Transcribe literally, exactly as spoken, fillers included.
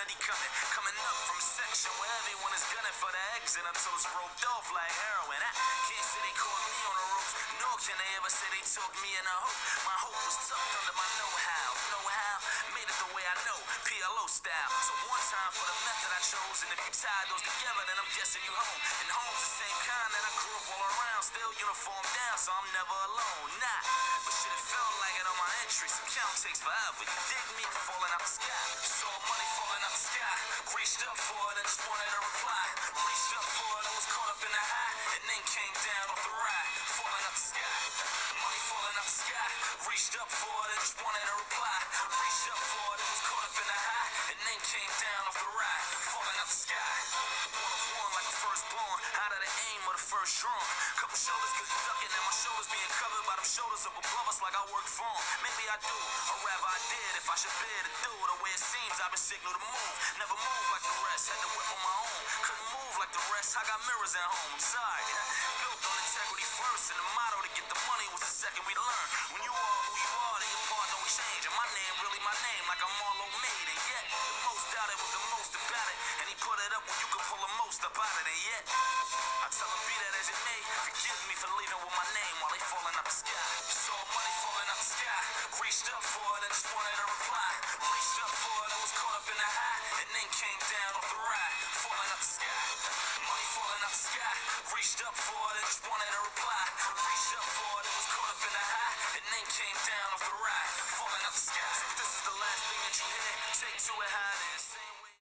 infinity coming. Coming up from a section where everyone is gunning for the exit until it's roped off like heroin. I can't say they caught me on the ropes, nor can they ever say they took me in a hope. My hope was tucked under my know-how. Know-how? Made it the way I know, P L O style. So one time for the method I chose, and if you tie those together, then I'm guessing you home. And home's the same kind that I grew up all around, still uniform down, so I'm never alone. Nah, but shit, it felt like it on my entry. Some count takes forever. You dig me? Falling out the sky. Saw money falling out the sky. Reached up for it and just wanted a reply. Reached up for it and was caught up in the high, and then came down off the ride. Falling out the sky. Money falling out the sky. Reached up for it and just wanted a reply. Reached up for it and was caught up in the high, and then came down off the ride. Falling out the sky. One of one like a firstborn. Out of the aim of the first drawn. Couple shoulders good ducking, and my shoulders being covered by them shoulders up above us like I work for 'em. Maybe I do, or rather I did. If I should bear to do the way it seems, I've been signaled to move. Never move like the rest, had to whip on my own. Couldn't move like the rest, I got mirrors at home. I'm sorry. Built on integrity first, and the motto to get the money was the second we learned. When you are who you are, then your part don't change. And my name really my name, like I'm Marlo made. And yet, the most doubted was the most about it. And he put it up when you could pull the most up out of it. And yet, I tell him be that as it may. Forgive me for leaving with my name while they falling out the sky. Saw money falling out the sky. Reached up for it and just wanted a reply. Reached up for it and was caught up in the high, and then came down off the ride. Falling out the sky. Money falling out the sky. Reached up for it and just wanted a reply. Reached up for it and was caught up in the high, and then came down off the ride. Falling out the sky. So if this is the last thing that you hear, take to it how it is. Same